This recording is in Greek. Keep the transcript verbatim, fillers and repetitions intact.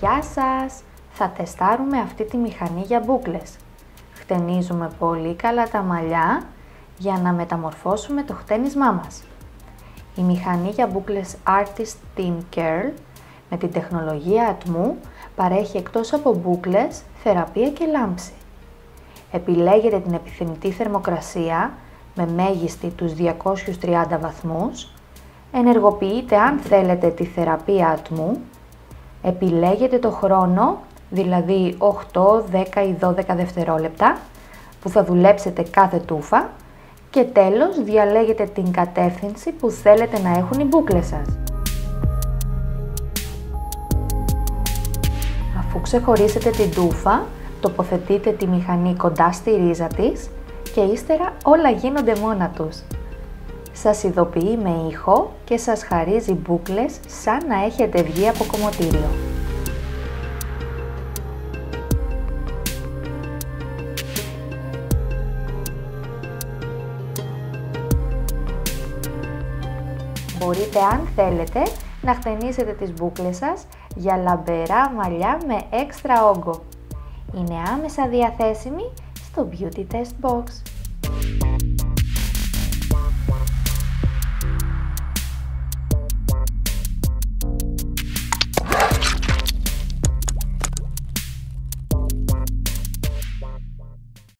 Γεια σας! Θα τεστάρουμε αυτή τη μηχανή για μπούκλες. Χτενίζουμε πολύ καλά τα μαλλιά για να μεταμορφώσουμε το χτένισμά μας. Η μηχανή για μπούκλες Artist Thin Curl με την τεχνολογία ατμού παρέχει εκτός από μπούκλες, θεραπεία και λάμψη. Επιλέγετε την επιθυμητή θερμοκρασία με μέγιστη τους διακόσιους τριάντα βαθμούς, ενεργοποιείτε αν θέλετε τη θεραπεία ατμού, επιλέγετε το χρόνο, δηλαδή οκτώ, δέκα ή δώδεκα δευτερόλεπτα, που θα δουλέψετε κάθε τούφα και τέλος διαλέγετε την κατεύθυνση που θέλετε να έχουν οι μπούκλες σας. Αφού ξεχωρίσετε την τούφα, τοποθετείτε τη μηχανή κοντά στη ρίζα της και ύστερα όλα γίνονται μόνα τους. Σας ειδοποιεί με ήχο και σας χαρίζει μπούκλες σαν να έχετε βγει από κομμωτήριο. Μπορείτε, αν θέλετε, να χτενίσετε τις μπούκλες σας για λαμπερά μαλλιά με έξτρα όγκο. Είναι άμεσα διαθέσιμη στο Beauty Test Box.